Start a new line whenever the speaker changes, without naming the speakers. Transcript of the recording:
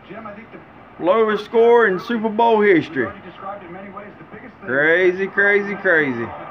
Lowest score in Super Bowl history. Crazy, crazy, crazy.